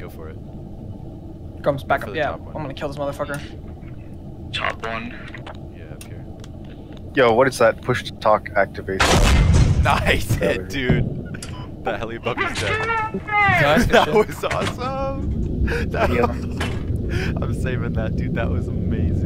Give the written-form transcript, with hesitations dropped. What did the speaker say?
Go for it. Comes back for up. the Yeah, top one. I'm gonna kill this motherfucker. Top one. Yeah, up here. Yo, what is that push to talk activation? Nice hit, dude. That heli bug is dead. Nice, That good was awesome. That Yeah. I'm saving that, dude. That was amazing.